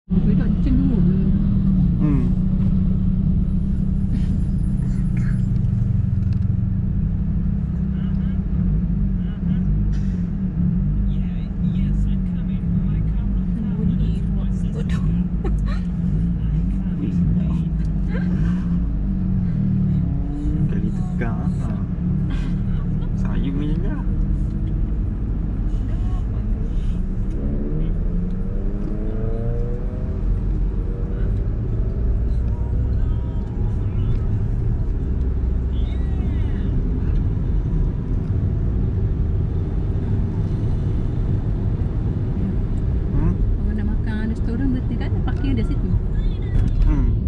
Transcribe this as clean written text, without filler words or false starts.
Duduk cenduru. Hmm. Bunyi bodoh. Kali tegang. Ha. Saya punya lah. Orang nak makan restoran berarti kan parking ada situ. Hmm.